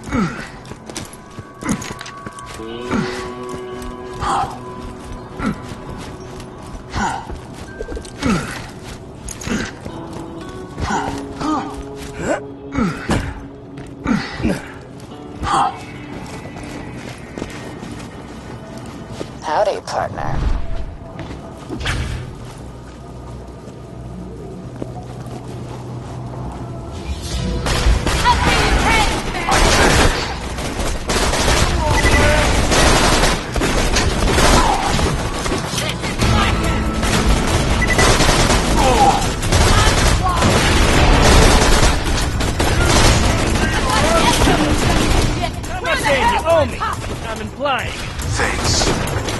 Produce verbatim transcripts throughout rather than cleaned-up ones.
Howdy, partner. I'm implying. Thanks.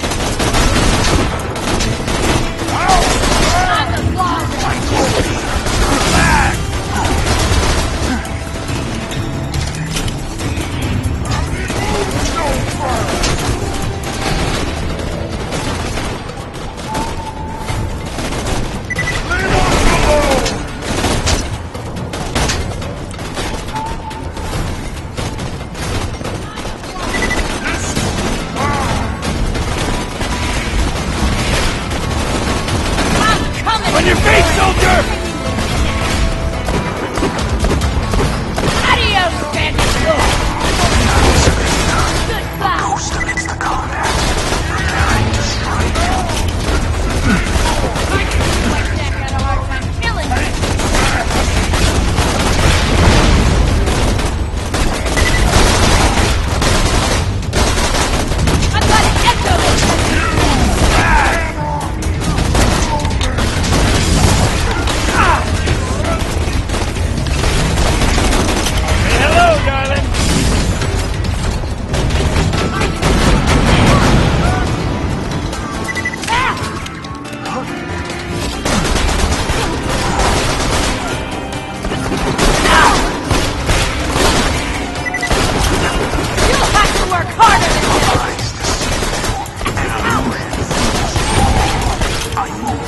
On your feet, soldier! Adios, bandit! Goodbye! Ghost amidst the combat. Preparing to strike. Like that got a hard time killing me! I've got an echo! Hello, darling. You'll have to work harder than this! Eyes deceitful and illusions. I move.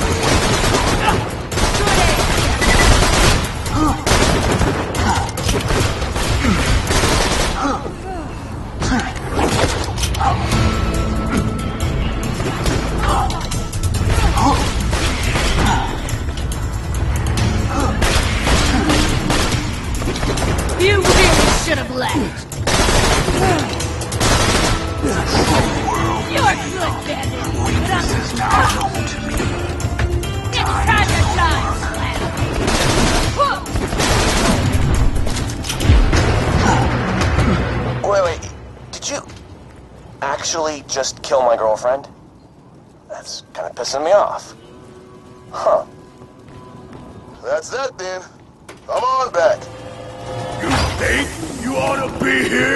You really should have left! You're good, bandit! Weakness is now known to me. It's time to die, Slam! Wait, wait. Did you actually just kill my girlfriend? That's kind of pissing me off. Huh. That's that then. Come on back. You think you ought to be here?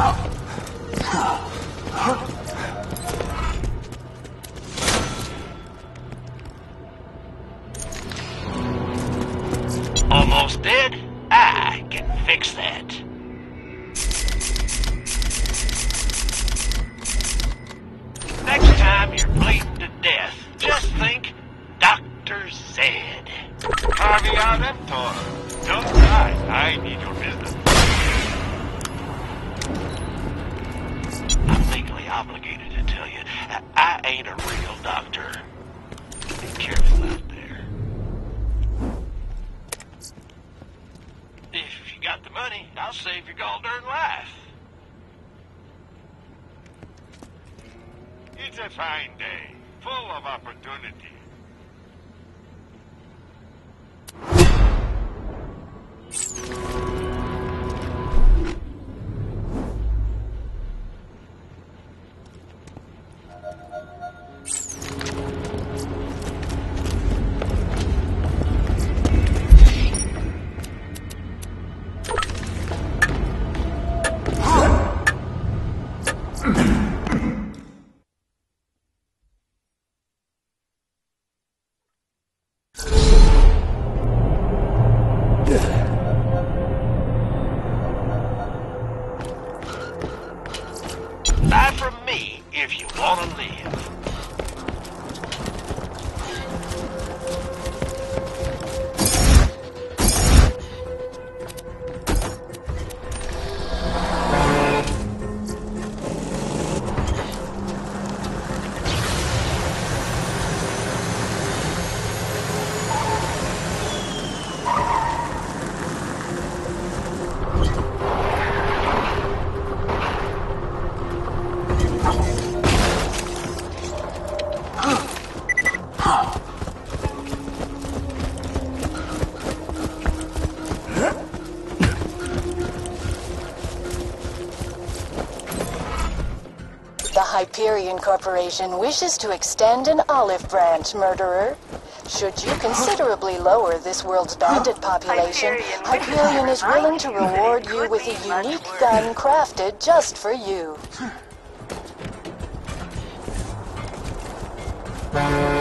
Almost dead? I can fix that. Next time you're bleeding to death, just think, Doctor said. Carviadentor. Don't die. I need your business. I'm legally obligated to tell you, I, I ain't a real doctor. Be careful out there. If you got the money, I'll save your gall darn life. It's a fine day, full of opportunity. Buy from me if you want to live. The Hyperion Corporation wishes to extend an olive branch, murderer. Should you considerably lower this world's bandit population, Hyperion is willing to reward you with a unique gun crafted just for you.